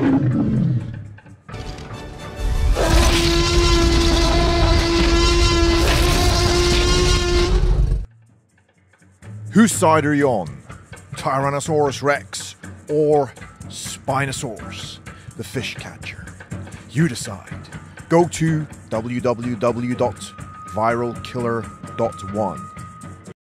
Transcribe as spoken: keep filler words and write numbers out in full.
Whose side are you on? Tyrannosaurus Rex or Spinosaurus, the fish catcher? You decide. Go to w w w dot viral killer dot one